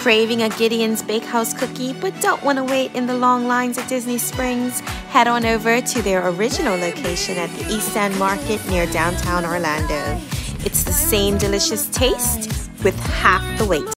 Craving a Gideon's Bakehouse cookie but don't want to wait in the long lines at Disney Springs? Head on over to their original location at the East End Market near downtown Orlando. It's the same delicious taste with half the wait.